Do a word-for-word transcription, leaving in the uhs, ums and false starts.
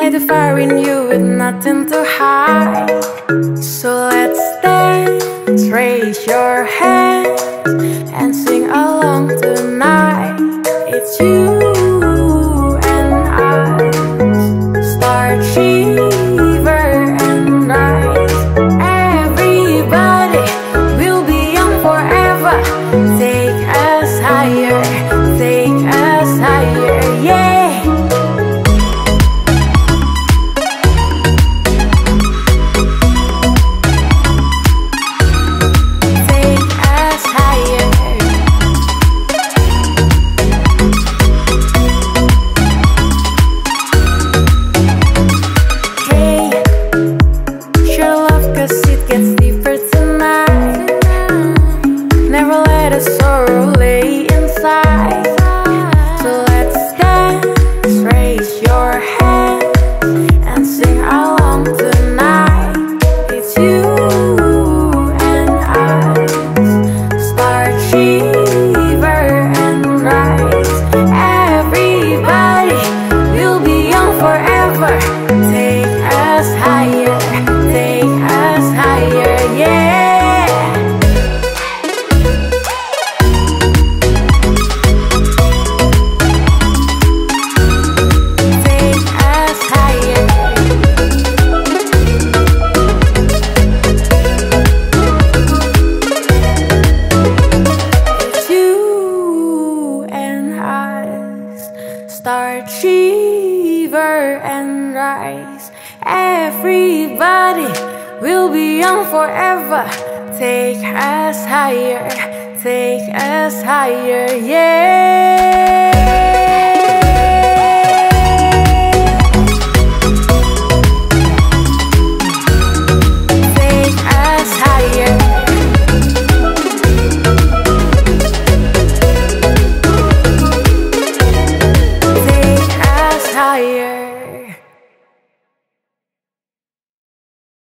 Ignite the fire in you with nothing to hide. So let's dance, raise your hands and sing along tonight. It's you and I, start shiver and rise. Everybody will be young forever. Take us higher, take us higher, yeah. Sorrow lay inside. So let's dance, raise your hands and sing along tonight. It's you and I, start shiver and rise. Everybody will be young forever. Take us higher, take us higher, yeah. Start shiver and rise. Everybody will be young forever. Take us higher, take us higher, yeah.